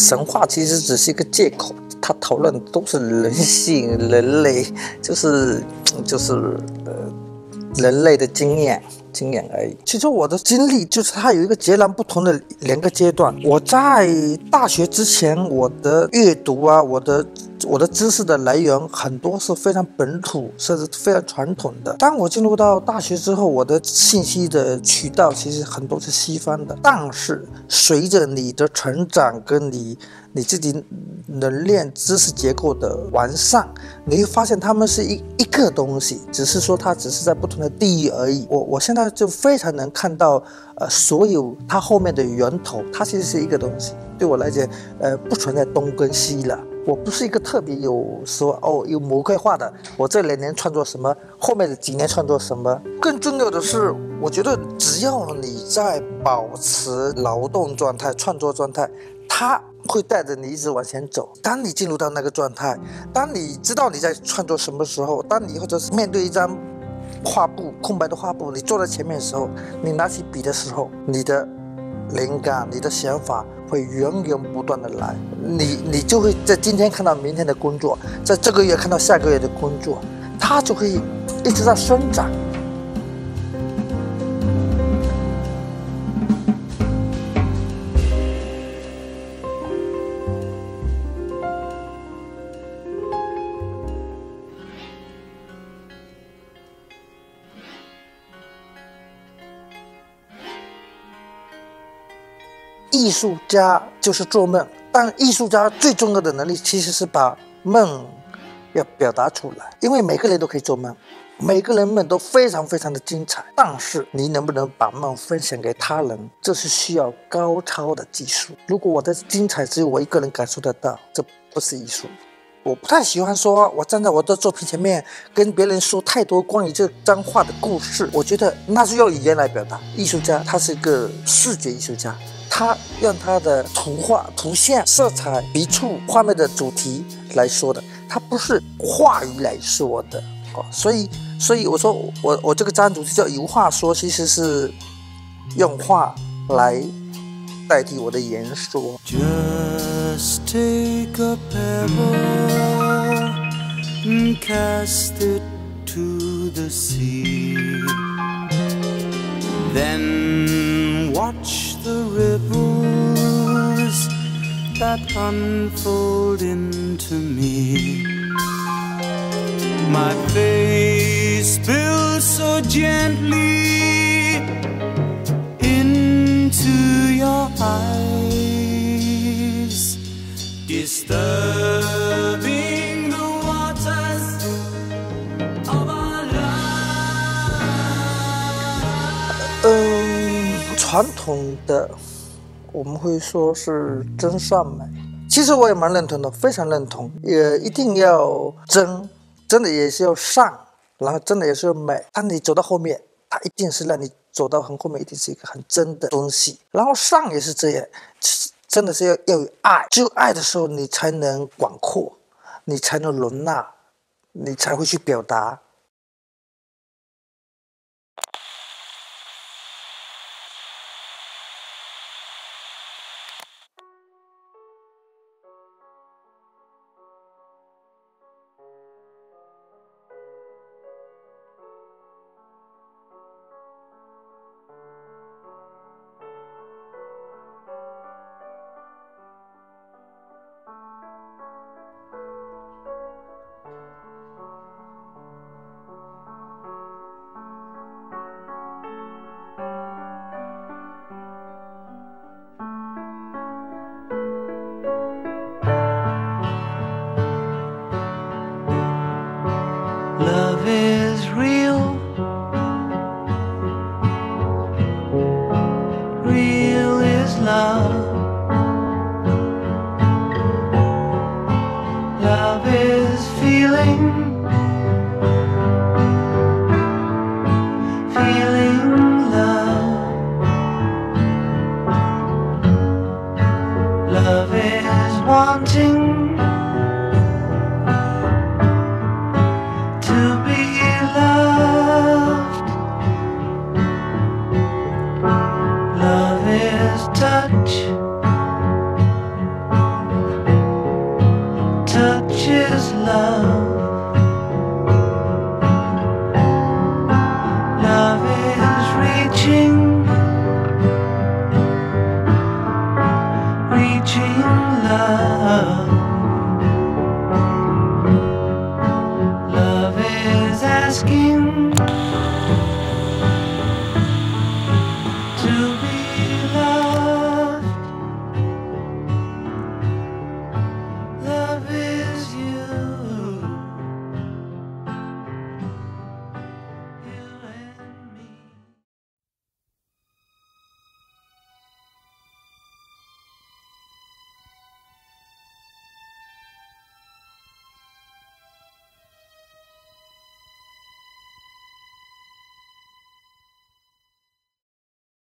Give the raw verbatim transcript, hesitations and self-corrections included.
神话其实只是一个借口，他讨论的都是人性、人类，就是就是呃人类的经验。经验而已。其实我的经历就是它有一个截然不同的两个阶段。我在大学之前，我的阅读啊，我的我的知识的来源很多是非常本土，甚至非常传统的。当我进入到大学之后，我的信息的渠道其实很多是西方的。但是随着你的成长跟你你自己能练知识结构的完善，你会发现它们是一一个东西，只是说它只是在不同的地域而已。我我现在就非常能看到，呃，所有它后面的源头，它其实是一个东西。对我来讲，呃，不存在东跟西了。我不是一个特别有说哦有模块化的，我这两年创作什么，后面的几年创作什么。更重要的是，我觉得只要你在保持劳动状态、创作状态，它会带着你一直往前走。当你进入到那个状态，当你知道你在创作什么时候，当你或者是面对一张画布，空白的画布，你坐在前面的时候，你拿起笔的时候，你的灵感、你的想法会源源不断的来，你你就会在今天看到明天的工作，在这个月看到下个月的工作，它就会一直在生长。艺术家就是做梦，但艺术家最重要的能力其实是把梦要表达出来，因为每个人都可以做梦，每个人梦都非常非常的精彩，但是你能不能把梦分享给他人，这是需要高超的技术。如果我的精彩只有我一个人感受得到，这不是艺术。我不太喜欢说我站在我的作品前面跟别人说太多关于这张画的故事，我觉得那是用语言来表达。艺术家他是一个视觉艺术家，他用他的图画、图像、色彩、笔触、画面的主题来说的，他不是话语来说的。哦、所以，所以我说我我这个章主题叫有话说，其实是用话来代替我的言说。Just take a pebble and cast it to the sea, then watch the ripples that unfold into me. My face spills so gently into your eyes, disturbing the waters of our life. 嗯，传统的我们会说是真善美，其实我也蛮认同的，非常认同，也一定要真，真的也是要善，然后真的也是要美。当你走到后面，它一定是让你走到很后面，一定是一个很真的东西。然后善也是这样，真的是要要有爱，只有爱的时候，你才能广阔，你才能容纳，你才会去表达。Love is real, real is love. Love is feeling, feeling love. Love is wanting touch, is love.